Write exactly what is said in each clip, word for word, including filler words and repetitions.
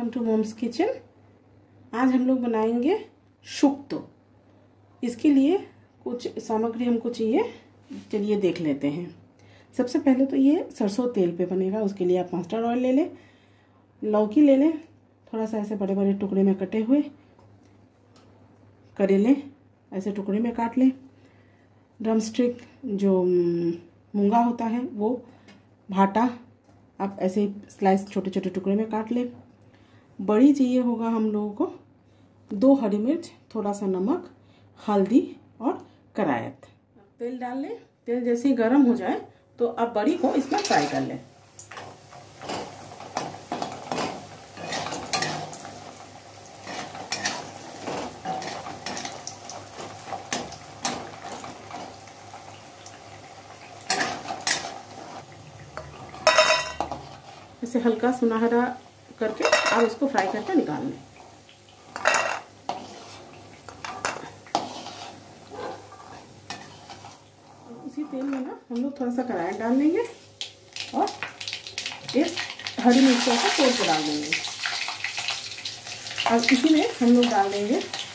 Welcome to moms kitchen. आज हम लोग बनाएंगे शुक्तो। इसके लिए कुछ सामग्री हमको चाहिए, चलिए देख लेते हैं। सबसे पहले तो ये सरसों तेल पे बनेगा, उसके लिए आप मस्टर्ड ऑयल ले लें, लौकी ले लें, थोड़ा सा ऐसे बड़े बड़े टुकड़े में कटे हुए, करेले ऐसे टुकड़े में काट लें, ड्रमस्टिक जो मूंगा होता है वो, भाटा आप ऐसे स्लाइस छोटे छोटे टुकड़े में काट लें। बड़ी चाहिए होगा हम लोगों को, दो हरी मिर्च, थोड़ा सा नमक, हल्दी और करायत। तेल डाल लें। तेल जैसे ही गर्म हो जाए तो अब बड़ी को इसमें फ्राई कर लें। इसे हल्का सुनहरा करके और उसको फ्राई करके निकाल लें। उसी तेल में ना हम लोग थोड़ा सा कराया डाल लेंगे और एक हरी मिर्चों को तोड़ के डाल देंगे। और इसी में हम लोग डाल देंगे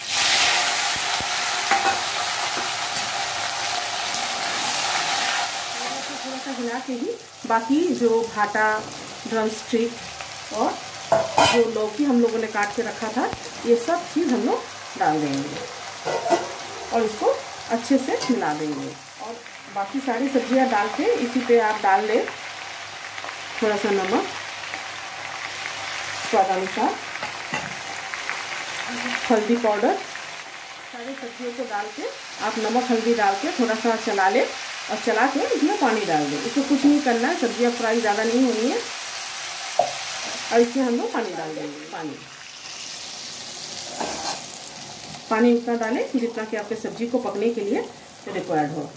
थोड़ा सा हिला के ही बाकी जो भाटा, ड्रमस्टिक और जो लौकी हम लोगों ने काट के रखा था, ये सब चीज़ हम लोग डाल देंगे और इसको अच्छे से मिला देंगे। और बाकी सारी सब्जियां डाल के इसी पे आप डाल लें थोड़ा सा नमक स्वादानुसार, हल्दी पाउडर। सारी सब्जियों को डाल के आप नमक हल्दी डाल के थोड़ा सा चला लें और चला के इसमें पानी डाल दें। इसको कुछ नहीं करना है, सब्जियां फ्राई ज़्यादा नहीं होनी है। और इसमें हम लोग पानी डाल देंगे। पानी पानी उतना डालें जितना कि आपके सब्जी को पकने के लिए रिक्वायर्ड हो।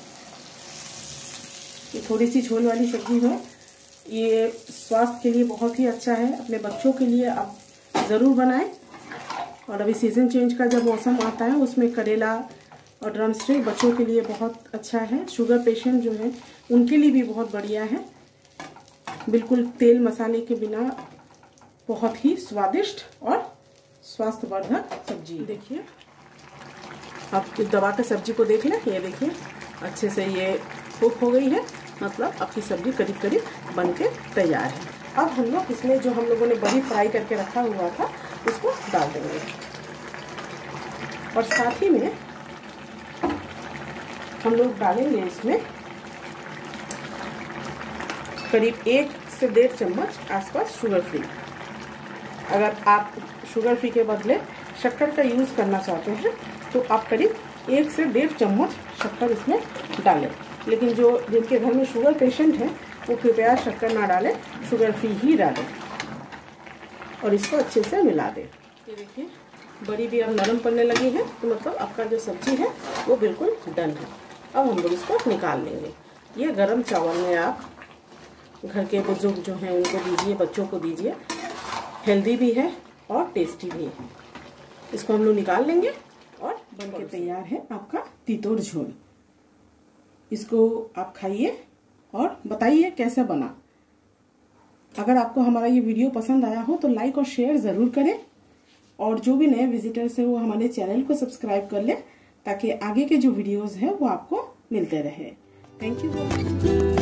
ये थोड़ी सी झोल वाली सब्जी है, ये स्वास्थ्य के लिए बहुत ही अच्छा है। अपने बच्चों के लिए आप ज़रूर बनाएं। और अभी सीज़न चेंज का जब मौसम आता है उसमें करेला और ड्रमस्टिक बच्चों के लिए बहुत अच्छा है। शुगर पेशेंट जो है उनके लिए भी बहुत बढ़िया है। बिल्कुल तेल मसाले के बिना बहुत ही स्वादिष्ट और स्वास्थ्यवर्धक सब्जी। देखिए आप दबा के सब्जी को देख लें, ये देखिए अच्छे से ये कुक हो गई है, मतलब आपकी सब्जी करीब करीब बन के तैयार है। अब हम लोग इसमें जो हम लोगों ने बड़ी फ्राई करके रखा हुआ था उसको डाल देंगे और साथ ही में हम लोग डालेंगे इसमें करीब एक से डेढ़ चम्मच आसपास शुगर फ्री। अगर आप शुगर फ्री के बदले शक्कर का यूज़ करना चाहते हैं तो आप करीब एक से डेढ़ चम्मच शक्कर इसमें डालें। लेकिन जो जिनके घर में शुगर पेशेंट हैं वो कृपया शक्कर ना डालें, शुगर फ्री ही डालें और इसको अच्छे से मिला दें। ये देखिए बड़ी भी अब नरम पड़ने लगी है, तो मतलब आपका जो सब्जी है वो बिल्कुल डन है। अब हम लोग इसको निकाल लेंगे। ये गरम चावल में आप घर के बुजुर्ग जो हैं उनको दीजिए, बच्चों को दीजिए, हेल्दी भी है और टेस्टी भी है। इसको हम लोग निकाल लेंगे और बन के तैयार है आपका तीतोड़ झोल। इसको आप खाइए और बताइए कैसा बना। अगर आपको हमारा ये वीडियो पसंद आया हो तो लाइक और शेयर ज़रूर करें और जो भी नए विजिटर्स हैं वो हमारे चैनल को सब्सक्राइब कर लें ताकि आगे के जो वीडियोज़ हैं वो आपको मिलते रहे। Thank you.